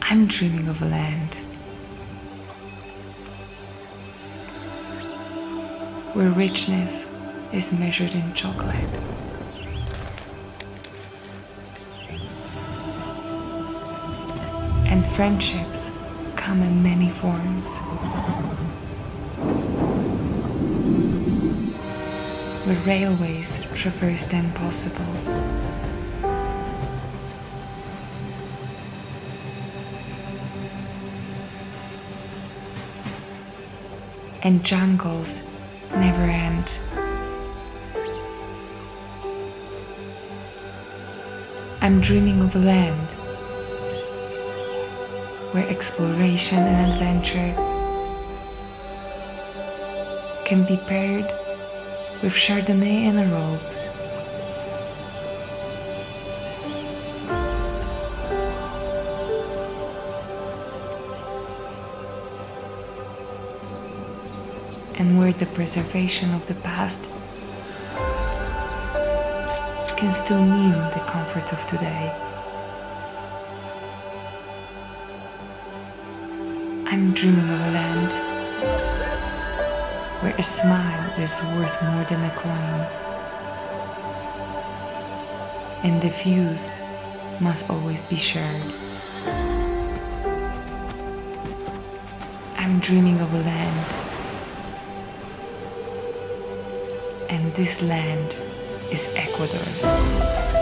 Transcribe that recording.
I'm dreaming of a land where richness is measured in chocolate, and friendships come in many forms, where railways traverse the impossible, and jungles never end. I'm dreaming of a land where exploration and adventure can be paired with Chardonnay and a robe. And where the preservation of the past can still mean the comforts of today. I'm dreaming of a land where a smile is worth more than a coin, and the views must always be shared. I'm dreaming of a land, and this land is Ecuador.